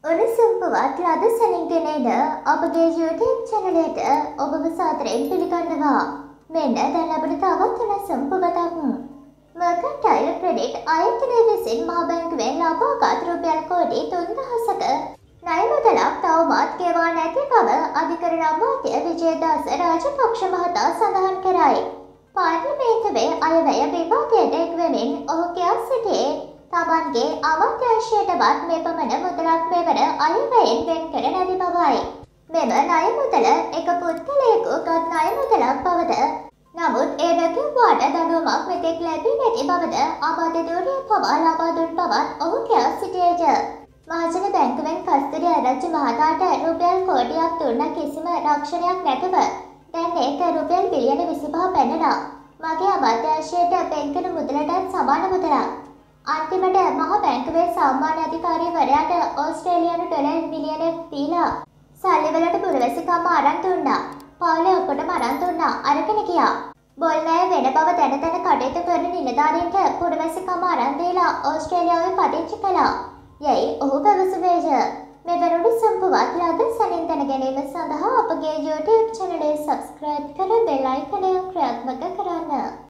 උණුසුම් පුවත් ලද සැනින්ගෙනද අපගේ YouTube චැනලයට ඔබව සාදරයෙන් පිළිගන්නවා. මෙන්න දැන් ලැබෙන තවත් උණුසුම් පුවතක්. මර්කන්ටයිල් ක්‍රෙඩිට් ආයතනය විසින් මහ බැංකුවෙන් ලබාගත් රුපියල් කෝටි 3000ක ණය මුදලක් තවමත් ගෙවා නැති බව අධිකරණ අමාත්‍ය විජේදාස රාජපක්ෂ මහතා සඳහන් කරයි. පාර්ලිමේන්තුවේ අයවැය විවාදයට එක්වෙමින් ඔහු කියා සිටියේ තමන්ගේ අවකාශයටවත් මෙපමණ මුදලක් මෙවර අයවැයෙන් වෙන් කර නැති බවයි. මෙම ණය මුදල එක පුද්ගලයෙකු ගත් ණය මුදලක් බවද, නමුත් ඒ නොකිව්වාට දඬුවමක් මෙතෙක් ලැබී නැති බවද අමාත්‍යවරයා පවා ලබා දුන් බවත් ඔහු කියා සිටියේය. මහජන බැංකුවෙන් කස්තුරි ආරච්චි මහතාට රුපියල් කෝටියක් දුන්න කිසිම රක්ෂණයක් නැතුව දැන් ඒක රුපියල් බිලියන 25 පැනලා මගේ අමාත්‍යාංශයට පෙන් කරන මුදලටත් සමාන මුදලක්. අන්තිමට මහ බැංකුවේ සාමාන්‍ය අධිකාරිවරයාට ඕස්ට්‍රේලියානු ඩොලර් මිලියනයක් දීලා සල්ලිවලට පුරවැසිකම අරන් දුන්නා. පවුලේ ඔක්කොටම අරන් දුන්නා. අරගෙන ගියා. බොල් ණය වෙන බව දැන දැන කටයුතු කරන නිලධාරීන්ට පුරවැසිකම අරන් දීලා ඕස්ට්‍රේලියාවේ පදිංචි කළා. යයි ඔහු පැවසුවේය. මෙවැනි සම්පූර්ණ ලද සැනින් දැන ගැනීම සඳහා අපගේ YouTube channel එක subscribe කර bell icon එක ක්‍රියාත්මක කරන්න.